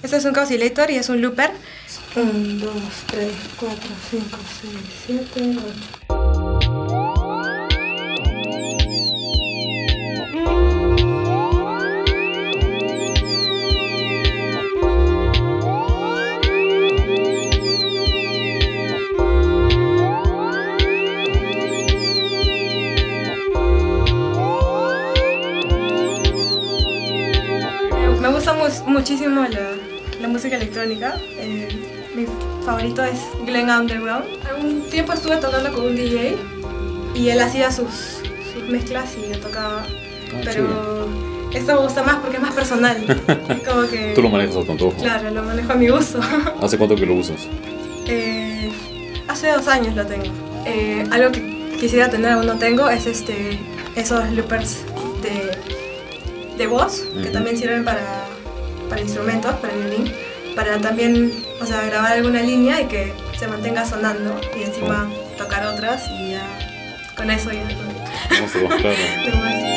Este es un oscillator y es un looper. 1, 2, 3, 4, 5, 6, 7, 8. Me gusta muchísimo la música electrónica. Mi favorito es Glenn Underground. Un tiempo estuve tocando con un DJ y él hacía sus mezclas y yo tocaba. Pero esto me gusta más porque es más personal. Es como que... Tú lo manejas a tu antojo. Claro, lo manejo a mi gusto. ¿Hace cuánto que lo usas? Hace 2 años lo tengo. Algo que quisiera tener, aún no tengo, es esos loopers de voz, que también sirven para instrumentos, para el violín, para también, o sea, grabar alguna línea y que se mantenga sonando y encima tocar otras y ya con eso ya no. No se va, claro.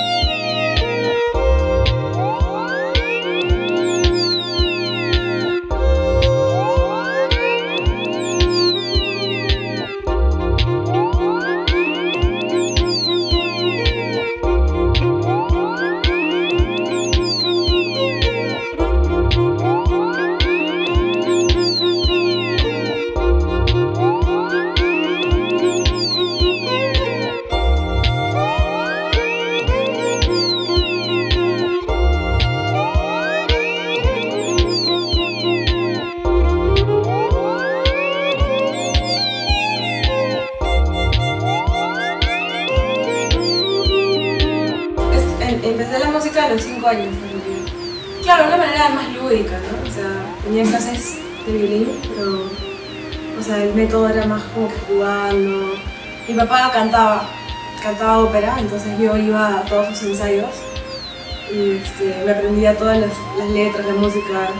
Empecé la música a los 5 años. Claro, de una manera más lúdica, ¿no? O sea, tenía clases de violín, pero o sea, el método era más como que jugando. Mi papá cantaba ópera, entonces yo iba a todos sus ensayos y me aprendía todas las letras de música,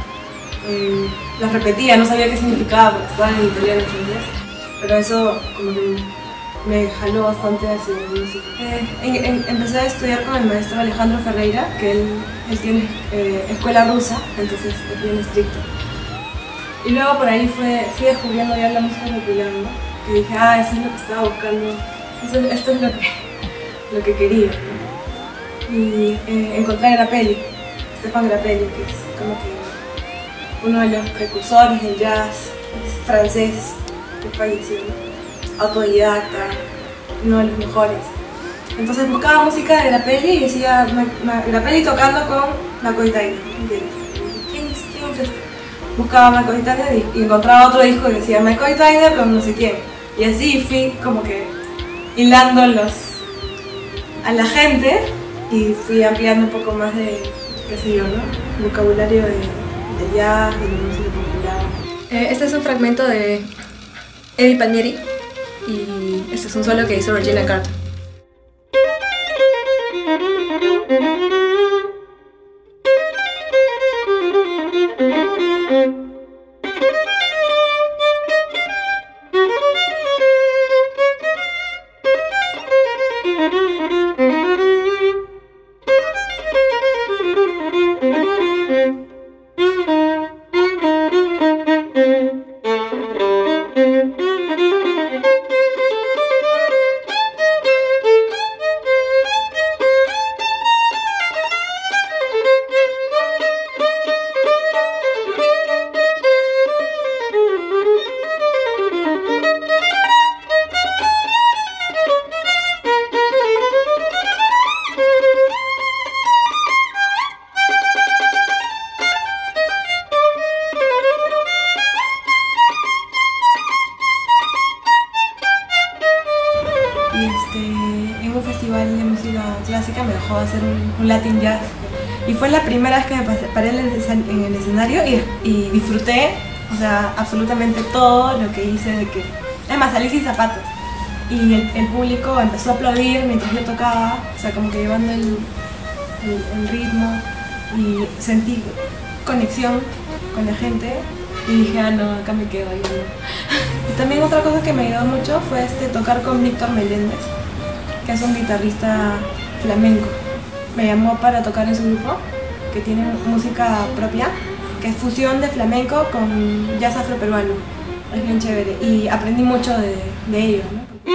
las repetía, no sabía qué significaba porque estaban en italiano, entonces, pero eso como que me jaló bastante hacia la música. Empecé a estudiar con el maestro Alejandro Ferreira, que él tiene escuela rusa, entonces es bien estricto. Y luego por ahí fui descubriendo ya la música popular, ¿no? Que dije, eso es lo que estaba buscando, esto es lo que quería, ¿no? Y encontré a Grappelli, Stéphane Grappelli, que es como que uno de los precursores del jazz, es francés, que falleció, ¿no? Autodidacta, uno de los mejores. Entonces buscaba música de Grappelli y decía Grappelli tocando con McCoy Tyner. ¿Quién es este? Buscaba McCoy Tyner y encontraba otro disco que decía McCoy Tyner con no sé quién. Y así fui como que hilando a la gente y fui ampliando un poco más de, qué sé yo, ¿no? Vocabulario de jazz, de la música popular. Este es un fragmento de Eddie Palmieri. Y este es un solo que hizo Regina Carter. En un festival de música clásica me dejó hacer un Latin Jazz y fue la primera vez que me paré en el escenario y disfruté, o sea, absolutamente todo lo que hice, además salí sin zapatos y el público empezó a aplaudir mientras yo tocaba, o sea, como que llevando el ritmo y sentí conexión con la gente y dije, no, acá me quedo yo. Y también otra cosa que me ayudó mucho fue tocar con Víctor Meléndez, que es un guitarrista flamenco. Me llamó para tocar en su grupo, que tiene música propia, que es fusión de flamenco con jazz afroperuano. Es bien chévere y aprendí mucho de ellos, ¿no?